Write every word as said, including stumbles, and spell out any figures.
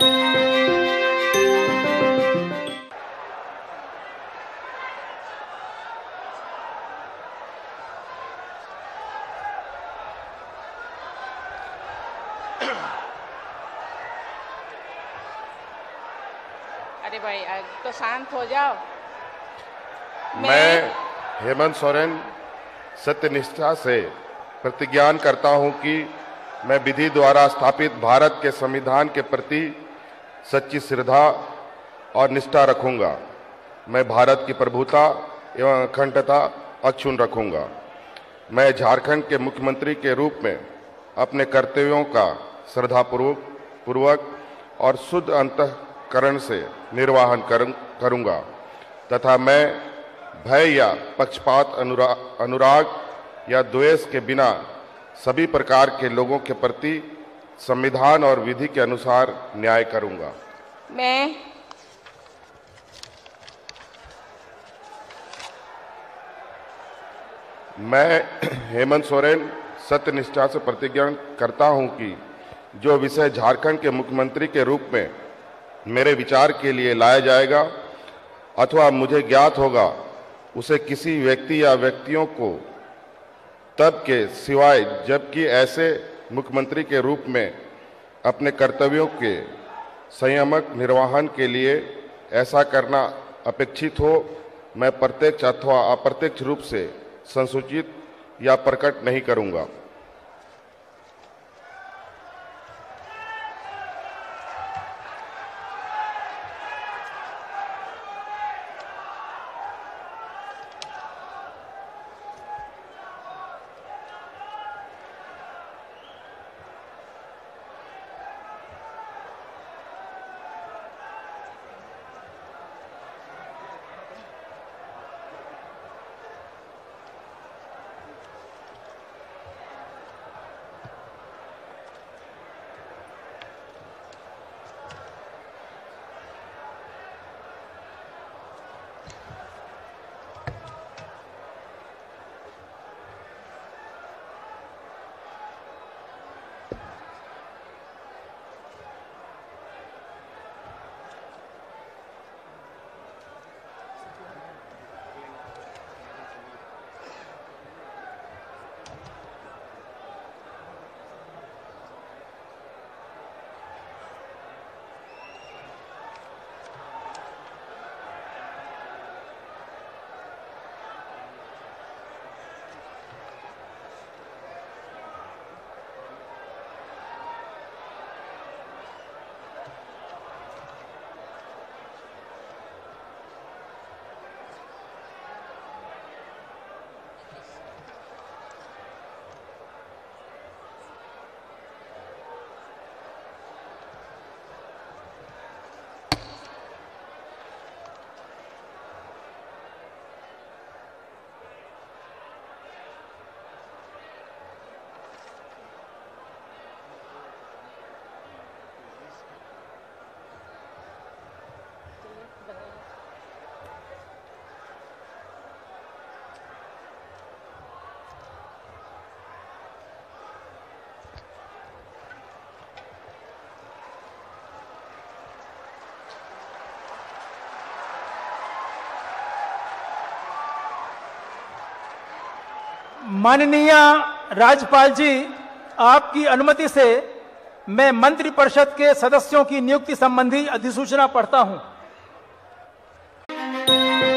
अरे भाई तो शांत हो जाओ। मैं, मैं हेमंत सोरेन सत्यनिष्ठा से प्रतिज्ञान करता हूं कि मैं विधि द्वारा स्थापित भारत के संविधान के प्रति सच्ची श्रद्धा और निष्ठा रखूंगा। मैं भारत की प्रभुता एवं अखंडता अक्षुण्ण रखूंगा। मैं झारखंड के मुख्यमंत्री के रूप में अपने कर्तव्यों का श्रद्धापूर्वक पूर्वक और शुद्ध अंतःकरण से निर्वहन करूंगा तथा मैं भय या पक्षपात अनुरा, अनुराग या द्वेष के बिना सभी प्रकार के लोगों के प्रति संविधान और विधि के अनुसार न्याय करूंगा। मैं मैं हेमंत सोरेन सत्यनिष्ठा से प्रतिज्ञा करता हूं कि जो विषय झारखंड के मुख्यमंत्री के रूप में मेरे विचार के लिए लाया जाएगा अथवा मुझे ज्ञात होगा उसे किसी व्यक्ति या व्यक्तियों को तब के सिवाय जबकि ऐसे मुख्यमंत्री के रूप में अपने कर्तव्यों के संयमक निर्वहन के लिए ऐसा करना अपेक्षित हो, मैं प्रत्यक्ष अथवा अप्रत्यक्ष रूप से संसूचित या प्रकट नहीं करूंगा। माननीय राज्यपाल जी, आपकी अनुमति से मैं मंत्रिपरिषद के सदस्यों की नियुक्ति संबंधी अधिसूचना पढ़ता हूं।